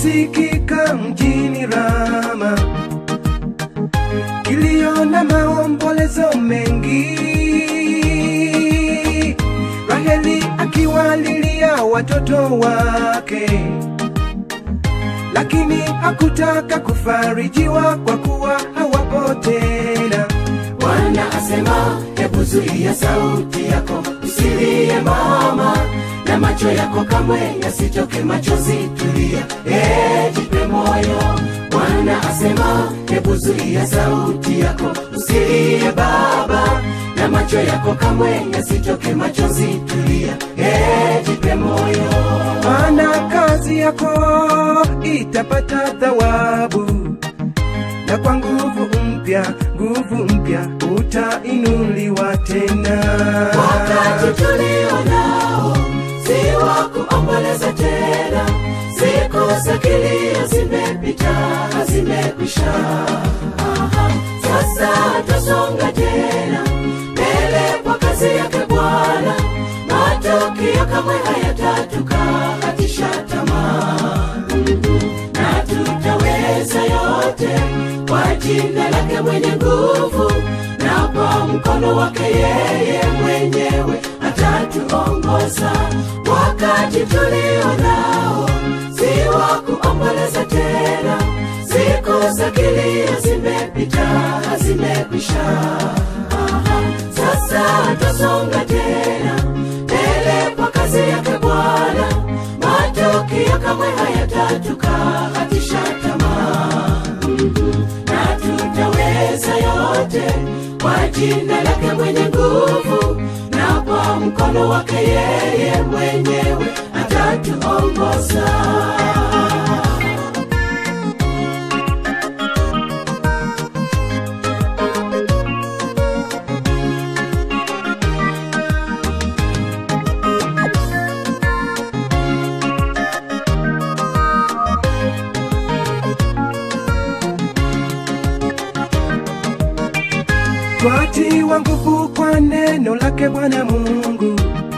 kusikika mjini Rama, kilio na maombolezo mengi, Raheli akiwalilia watoto wake, lakini hakutaka kufarijiwa kwa kuwa hawapo tena. Bwana asema, hebu zuia sauti yako, usilie mama, na macho yako kamwe yasitoke machozi, tulia, jipe moyo. Bwana asema, hebu zuia sauti yako, usilie baba, na macho yako kamwe yasitoke machozi, tulia, jipe moyo. Maana kazi yako itapata thawabu, na kwa nguvu mpya utainuliwa tena. Wakati tulio nao si wa kuomboleza tena, siku za kilio zimepita, zimekwisha. Sasa tusonga tena mbele kwa kazi yake Bwana, matokeo kamwe hayatatukatisha tamaa, na tutaweza yote kwa jina lake mwenye nguvu, na kwa mkono wake yeye mwenyewe atatuongoza. Wakati tulio nao si wa kuomboleza tena, siku za kilio zimepita, zimekwisha. Sasa tusonga tena mbele kwa kazi yake Bwana, matokeo kamwe hayatatukatisha tamaa, na tutaweza yote kwa jina lake mwenye nguvu, na kwa mkono wake yeye mwenyewe atatuongoza. Twatiwa nguvu kwa neno lake Bwana Mungu,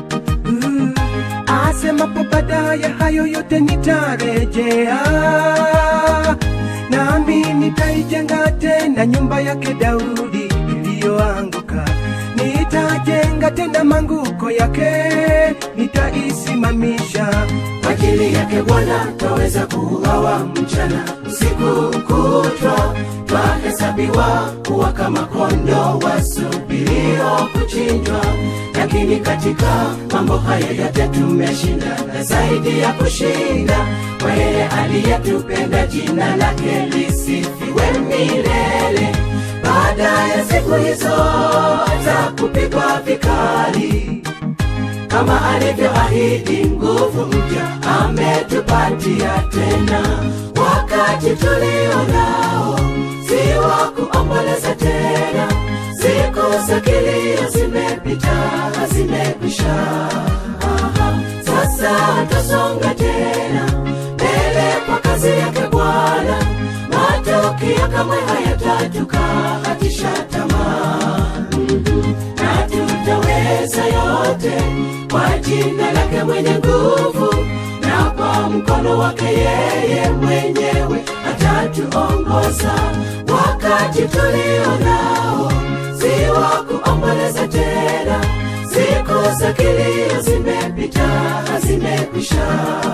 asemapo baadaye hayo yote nitarejea, nami nitaijenga tena nyumba yake Daudi iliyoanguka, nitajenga tena manguko yake, nitaisimamisha. Kwa ajili yake Bwana twaweza kuuawa mchana, usiku kutwa twahesabiwa kuwa kama kondoo wasubirio kuchinjwa. Lakini katika mambo haya yote tumeshinda, na zaidi ya kushinda, kwa yeye aliyetupenda, jina lake lisifiwe milele. Baada ya siku hizo za kupigwa vikali, kama alivyoahidi, nguvu mpya ametupatia tena. Wakati tulio nao si wa kuomboleza tena, siku za kilio zimepita, zimekwisha. Sasa tusonga tena mbele kwa kazi yake Bwana, matokeo kamwe hayatatukatisha tamaa, na tutaweza yote kwa jina lake mwenye nguvu, na kwa mkono wake yeye mwenyewe atatuongoza. Wakati tulio nao si wa kuomboleza tena, siku za kilio zimepita, zimekwisha.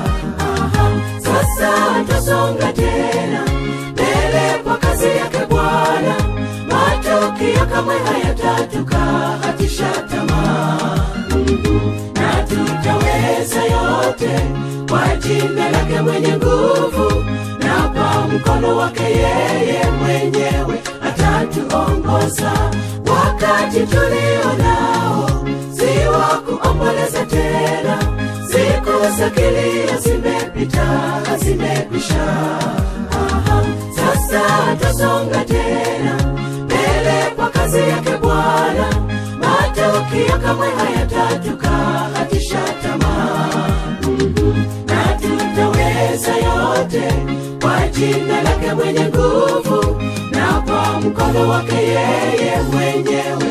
Sasa tusonga tena mbele kwa kazi yake Bwana, matokeo kamwe hayatatukatisha tamaa, na tutaweza yote kwa jina lake mwenye nguvu, na kwa mkono wake yeye mwenyewe atatuongoza. Wakati tulio nao si wa kuomboleza tena, siku za kilio zimepita, zimekwisha. Sasa tusonga tena mbele kwa kazi yake Bwana, matokeo kamwe hayatatukatisha tamaa, na tutaweza yote kwa jina lake mwenye nguvu, na kwa mkono wake yeye mwenyewe